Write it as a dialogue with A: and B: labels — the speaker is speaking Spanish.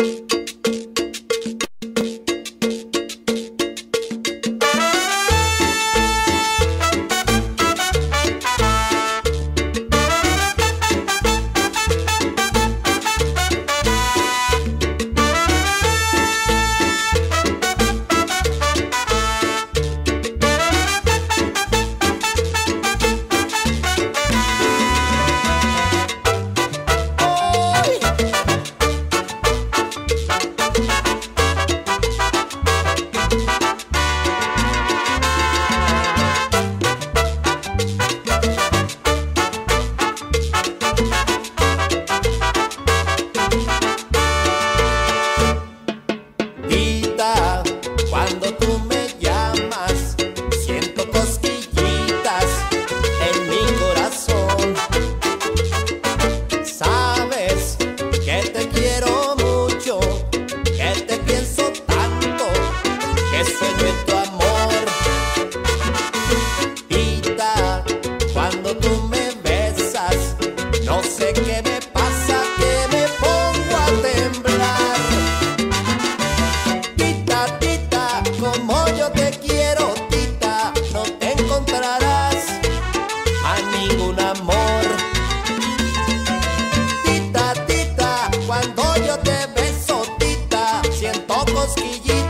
A: Cuando tú me llamas, siento cosquillitas en mi corazón. Sabes que te quiero mucho, que te pienso tanto, que sueño en tu amor. Tita, cuando tú me besas, no sé qué me pasa, que me pongo a temblar. Como yo te quiero, tita, no te encontrarás a ningún amor. Tita, tita, cuando yo te beso, tita, siento cosquillas